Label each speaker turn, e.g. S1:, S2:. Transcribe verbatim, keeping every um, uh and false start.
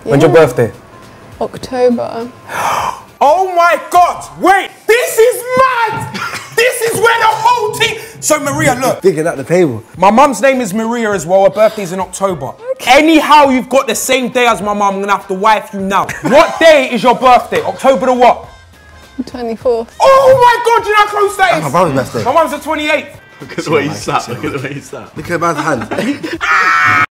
S1: When's your birthday?
S2: October.
S1: Oh my God! Wait, this is mad! This is where the whole team. So Maria, look.
S3: Thinking at the table.
S1: My mum's name is Maria as well. Her birthday's in October. Okay. Anyhow, you've got the same day as my mum. I'm gonna have to wife you now. What day is your birthday? October the what?
S2: twenty-fourth.
S1: Oh my God! Do you know how close that is?
S3: That's my brother's birthday.
S1: My mum's the twenty-eighth.
S4: Look at the way he sat. Look at the way he sat.
S3: Look at the man's hand.